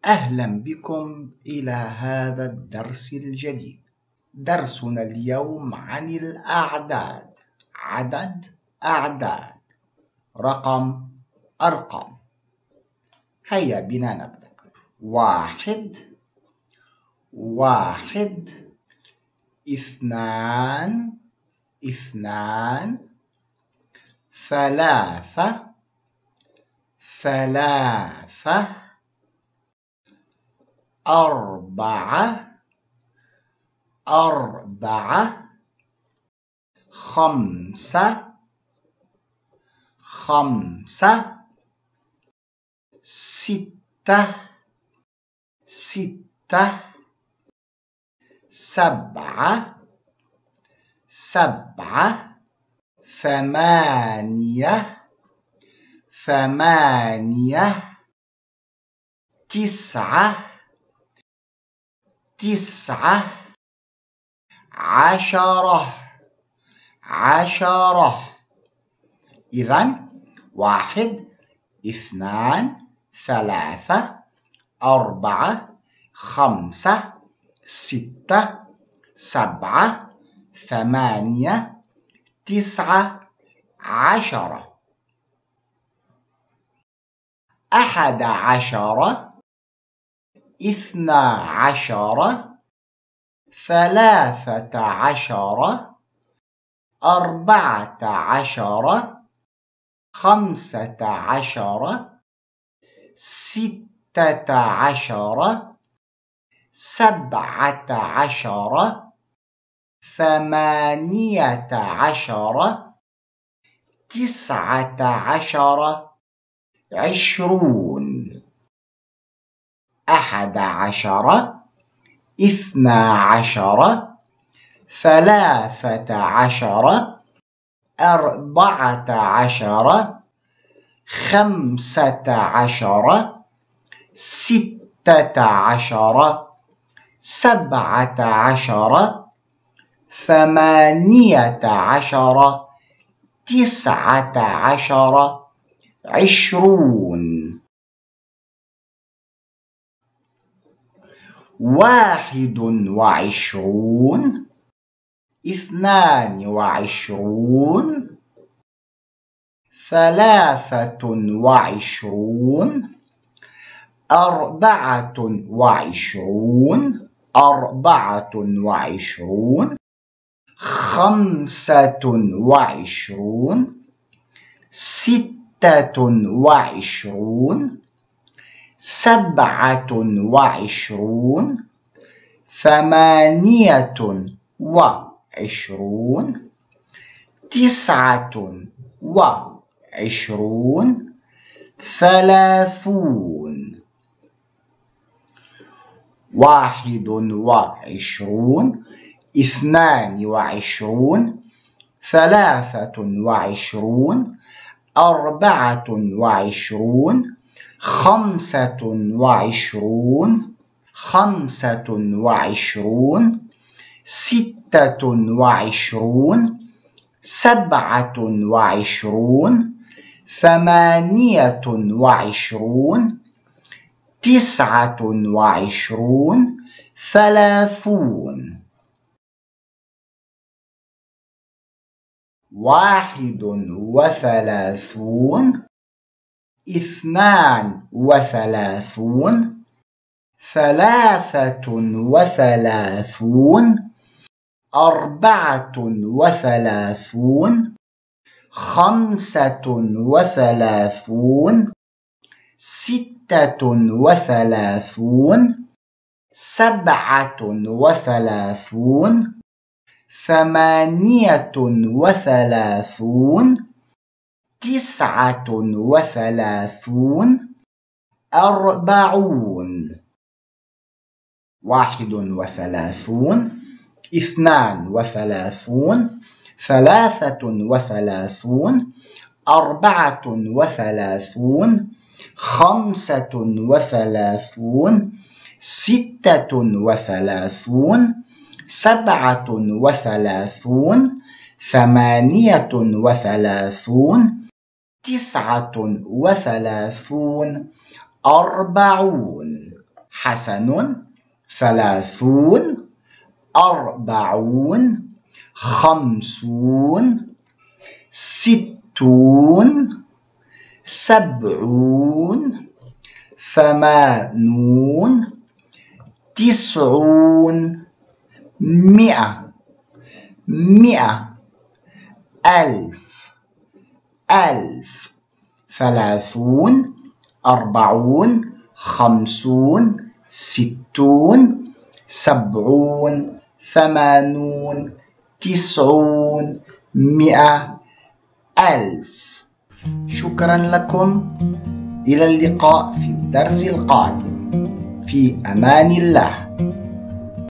أهلا بكم إلى هذا الدرس الجديد. درسنا اليوم عن الأعداد، عدد، أعداد، رقم، أرقام. هيا بنا نبدأ. 1 1 2 2 3 3 4 4 5 5 6 6 7 7 8 8 9 9 10 10. إذن 1 2 3 4 5 6 7 8 9 10. 11 12 13 14 15 16 17 18 19 20. 11 12 13 14 15 16 17 18 19 20. 21 22 23 24 25 26 27 28 29 30. 21 22 23 24 25 26 26 27 28 29 30. 31 32 33 34 35 36 37 38 39 40. 31 32 33 34 35 36 37 38 39 40. حسن. 30 40 50 60 70 80 90 100 1000 30 40 50 60 70 80 90 100 1000. شكرا لكم. إلى اللقاء في الدرس القادم. في أمان الله.